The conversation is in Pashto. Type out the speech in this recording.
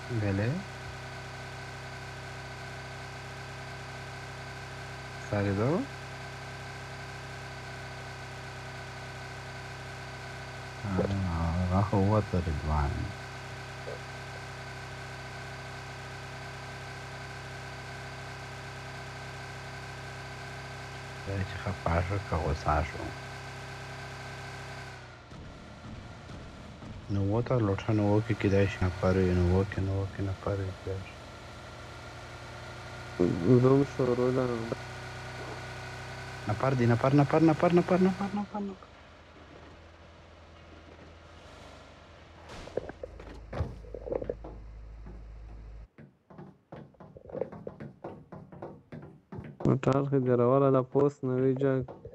بله ساریدو هغه خو وته رضوان دا چې خفه شو که غوسه شو نو وته لوټه نو وکړي کیدای شي نفر وي نو وکړي نفر وي کیدای شي روم شروع ده. نفر دی نفر موټر کې دروازه ده پوست نوی جګ